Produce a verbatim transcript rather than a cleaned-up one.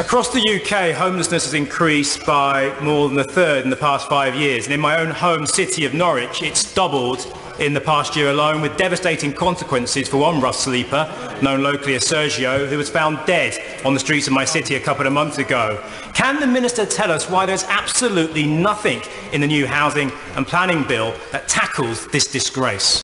Across the U K, homelessness has increased by more than a third in the past five years, and in my own home city of Norwich, it's doubled in the past year alone, with devastating consequences for one rough sleeper, known locally as Sergio, who was found dead on the streets of my city a couple of months ago. Can the Minister tell us why there's absolutely nothing in the new housing and planning bill that tackles this disgrace?